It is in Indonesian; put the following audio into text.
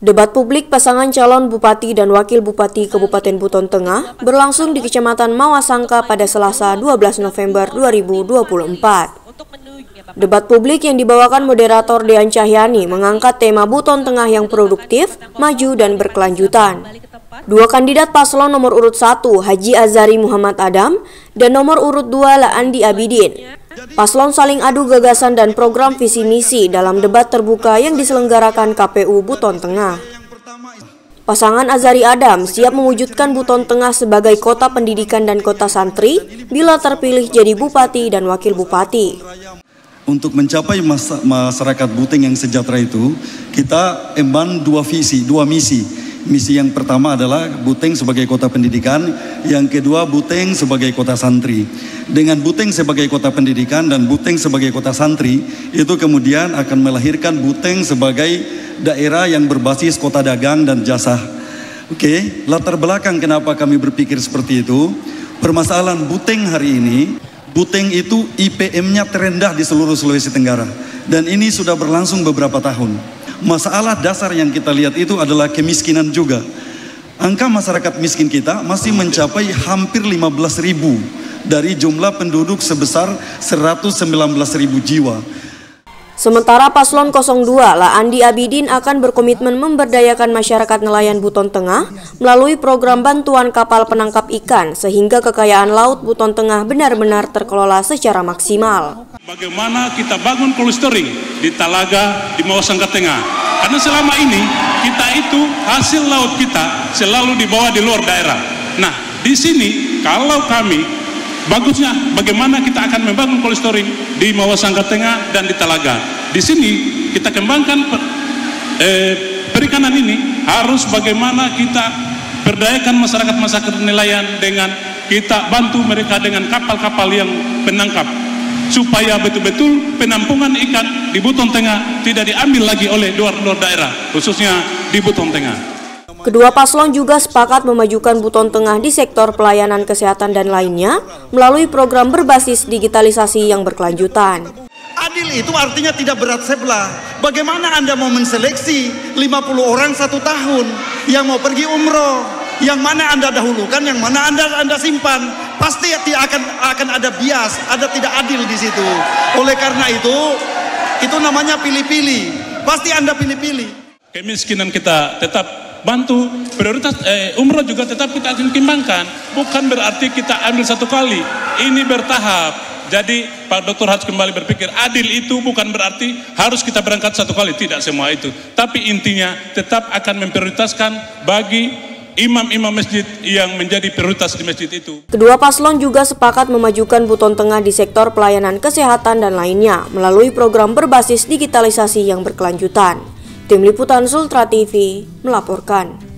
Debat publik pasangan calon Bupati dan Wakil Bupati Kabupaten Buton Tengah berlangsung di Kecamatan Mawasangka pada Selasa 12 November 2024. Debat publik yang dibawakan moderator Dean Cahyani mengangkat tema Buton Tengah yang produktif, maju dan berkelanjutan. Dua kandidat paslon nomor urut 1 Haji Azari Muhammad Adam dan nomor urut 2 Laandi Abidin. Paslon saling adu gagasan dan program visi misi dalam debat terbuka yang diselenggarakan KPU Buton Tengah. Pasangan Azari Adam siap mewujudkan Buton Tengah sebagai kota pendidikan dan kota santri bila terpilih jadi bupati dan wakil bupati. Untuk mencapai masyarakat Buteng yang sejahtera itu, kita emban dua misi. Misi yang pertama adalah Buteng sebagai kota pendidikan, yang kedua Buteng sebagai kota santri. Dengan Buteng sebagai kota pendidikan dan Buteng sebagai kota santri, itu kemudian akan melahirkan Buteng sebagai daerah yang berbasis kota dagang dan jasa. Oke, latar belakang kenapa kami berpikir seperti itu, permasalahan Buteng hari ini, Buteng itu IPM-nya terendah di seluruh Sulawesi Tenggara. Dan ini sudah berlangsung beberapa tahun. Masalah dasar yang kita lihat itu adalah kemiskinan juga. Angka masyarakat miskin kita masih mencapai hampir 15.000 dari jumlah penduduk sebesar 119.000 jiwa. Sementara paslon 02 Laandi Abidin akan berkomitmen memberdayakan masyarakat nelayan Buton Tengah melalui program bantuan kapal penangkap ikan sehingga kekayaan laut Buton Tengah benar-benar terkelola secara maksimal. Bagaimana kita bangun cold storage di Talaga, di Mawasangka Tengah. Karena selama ini kita itu hasil laut kita selalu dibawa di luar daerah. Nah, di sini kalau kami bagusnya bagaimana kita akan membangun cold storage di Mawasangka Tengah dan di Talaga. Di sini kita kembangkan perikanan ini, harus bagaimana kita berdayakan masyarakat nelayan dengan kita bantu mereka dengan kapal-kapal yang penangkap, supaya betul-betul penampungan ikan di Buton Tengah tidak diambil lagi oleh luar daerah, khususnya di Buton Tengah. Kedua paslon juga sepakat memajukan Buton Tengah di sektor pelayanan kesehatan dan lainnya melalui program berbasis digitalisasi yang berkelanjutan. Adil itu artinya tidak berat sebelah. Bagaimana Anda mau menseleksi 50 orang 1 tahun yang mau pergi umroh? Yang mana Anda dahulukan, yang mana Anda simpan? Pasti akan ada bias, ada tidak adil di situ. Oleh karena itu namanya pilih-pilih. Pasti Anda pilih-pilih. Kemiskinan kita tetap bantu, prioritas umroh juga tetap kita akan kembangkan. Bukan berarti kita ambil satu kali, ini bertahap. Jadi Pak Dr. harus kembali berpikir, adil itu bukan berarti harus kita berangkat satu kali, tidak semua itu. Tapi intinya tetap akan memprioritaskan bagi imam-imam masjid yang menjadi prioritas di masjid itu. Kedua paslon juga sepakat memajukan Buton Tengah di sektor pelayanan kesehatan dan lainnya melalui program berbasis digitalisasi yang berkelanjutan. Tim Liputan Sultra TV melaporkan.